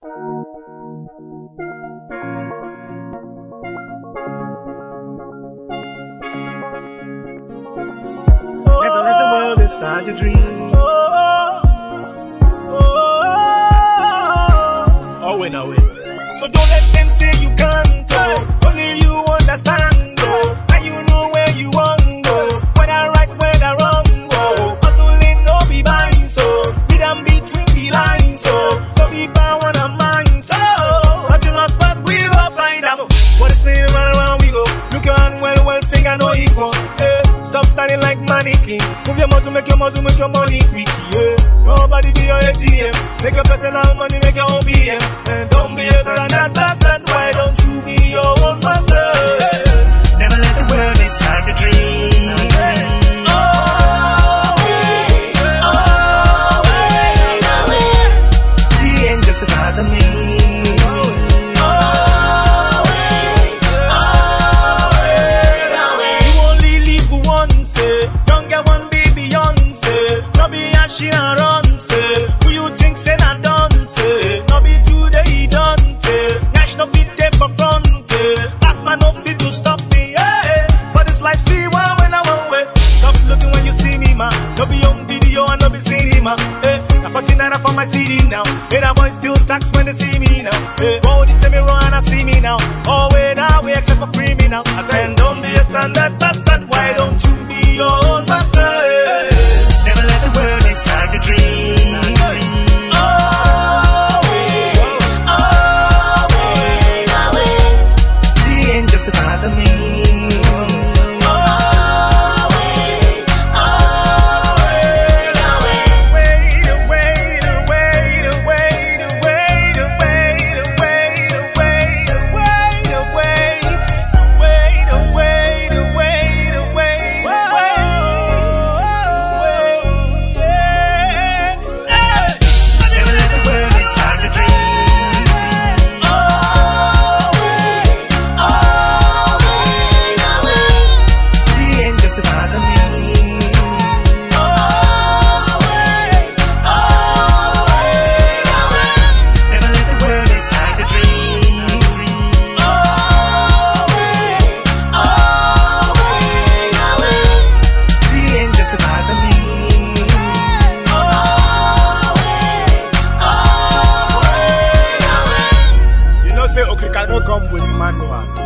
Never let the world decide your dream. Oh, wait, no, wait. So don't let them say you can't go. Only you understand, go. And you know where you want go. Whether right, whether wrong, go. Hustling, no be buying, so read them between the lines, so no be bound on a mind, so but you must start, we will find out. What is spinning round around, we go. Look your hand well, finger no equal. Stop standing like mannequin. Move your muscle, make your money quick, yeah. Nobody be your ATM. Make your personal money, make your own BM. And don't be a that bastard. Why don't you be your own master? Never let the world decide your dream. Always, always, always. The end justifies the means. Always, always, always. You only live once, don't get one be Beyonce. No be Ashy and run, say. Who you think say na done, say. No be today done, say. Nash no fit take for front, last man no fit to stop me, yeah. For this life see one when I want way. Stop looking when you see me, man. No be on video and no be cinema, now 49 for my CD now. Hey, that boy still tax when they see me now. Oh, they say me wrong and I see me now. Oh, wait, now we except for criminal. And don't be a standard bastard. Why don't you be your own master? Never let the world decide your dream. Always, always, always. The end justify the means. Always, always, always. Wait, wait, wait, wait, wait, wait, wait, wait, wait, wait, wait, wait, wait, wait, never let the world decide your dream. Always, always, always. The end justify the means. Always, always, always. Never let the world decide your dream. Always, always, always. The end justify the means. Always, always, always. You know say okay, can no come with manual.